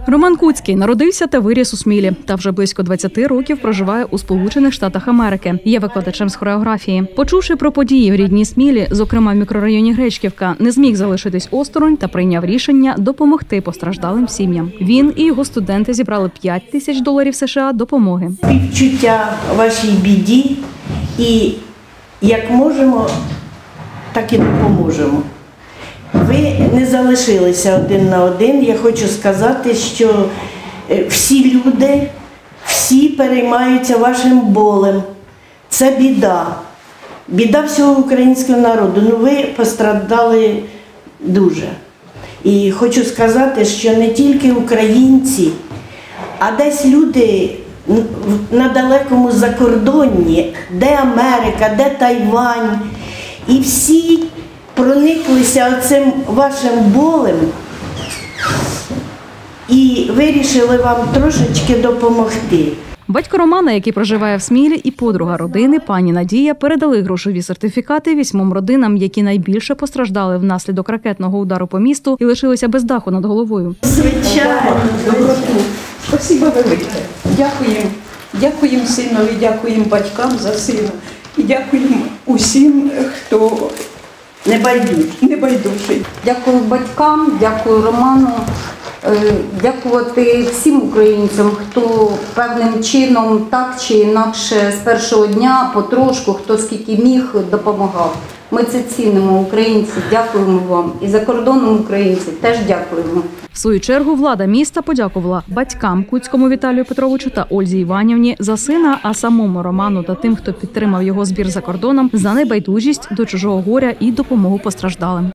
Роман Куцький народився та виріс у Смілі, та вже близько 20 років проживає у Сполучених Штатах Америки. Є викладачем з хореографії. Почувши про події в рідній Смілі, зокрема в мікрорайоні Гречківка, не зміг залишитись осторонь та прийняв рішення допомогти постраждалим сім'ям. Він і його студенти зібрали $5000 США допомоги. Співчуття вашій біді і як можемо, так і допоможемо. Ви не залишилися один на один. Я хочу сказати, що всі люди, всі переймаються вашим болем. Це біда. Біда всього українського народу. Ну, ви постраждали дуже. І хочу сказати, що не тільки українці, а десь люди на далекому закордонні, де Америка, де Тайвань. І всі прониклися цим вашим болем і вирішили вам трошечки допомогти. Батько Романа, який проживає в Смілі, і подруга родини, пані Надія, передали грошові сертифікати 8 родинам, які найбільше постраждали внаслідок ракетного удару по місту і лишилися без даху над головою. Звичайно. Спасибо велике. Дякуємо. Дякуємо синові, дякуємо батькам за сина. І дякуємо усім, хто небайдужий. Дякую батькам, дякую Роману, дякувати всім українцям, хто певним чином, так чи інакше, з першого дня потрошку, хто скільки міг, допомагав. Ми це цінимо, українці, дякуємо вам. І за кордоном українці теж дякуємо. В свою чергу влада міста подякувала батькам Куцькому Віталію Петровичу та Ользі Іванівні за сина, а самому Роману та тим, хто підтримав його збір за кордоном, за небайдужість до чужого горя і допомогу постраждалим.